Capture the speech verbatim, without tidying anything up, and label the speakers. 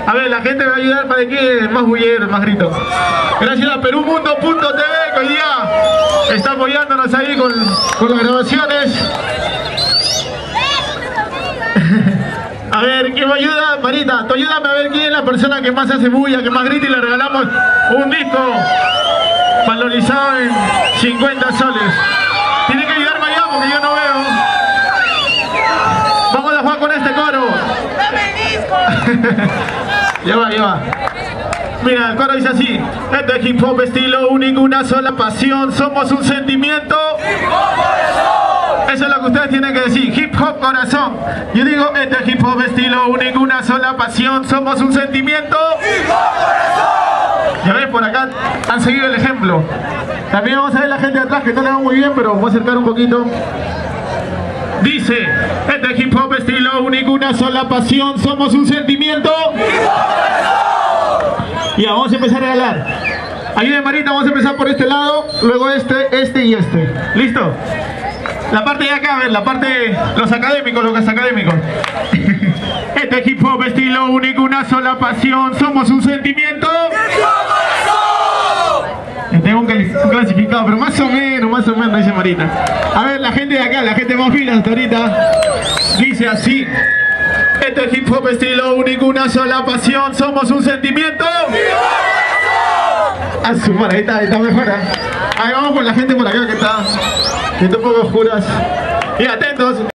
Speaker 1: A ver, la gente me va a ayudar para que más bullero, más grito. Gracias a Perú Mundo punto T V que hoy día está apoyándonos ahí con, con las grabaciones. A ver, ¿quién me ayuda? Marita, tú ayúdame a ver quién es la persona que más hace bulla, que más grita, y le regalamos un disco valorizado en cincuenta soles. Tienen que ayudarme allá porque yo no veo. Vamos a jugar con este coro. Ya va, ya va. Mira, el coro dice así: este es hip hop estilo único, una sola pasión, somos un sentimiento. Eso es lo que ustedes tienen que decir, hip hop corazón. Yo digo, este es hip hop estilo único, una sola pasión, somos un sentimiento. Hip hop corazón. Ya ves, por acá han seguido el ejemplo. También vamos a ver la gente de atrás que no le va muy bien, pero voy a acercar un poquito. Dice, este es hip hop estilo único, una sola pasión, somos un sentimiento. Hip hop corazón. Ya, vamos a empezar a regalar. Ayúdenme, Marita, vamos a empezar por este lado, luego este, este y este. ¿Listo? La parte de acá, a ver, la parte, los académicos, los académicos. Este es hip hop estilo único, una sola pasión, somos un sentimiento. Yo tengo un, un clasificado, pero más o menos, más o menos, dice Marita. A ver, la gente de acá, la gente más fila hasta ahorita, dice así: este es hip hop estilo único, una sola pasión, somos un sentimiento. A su madre, ahí está, ahí está mejor. ¿eh? Ahí vamos con la gente por acá que está, que está un poco oscuras. Y atentos.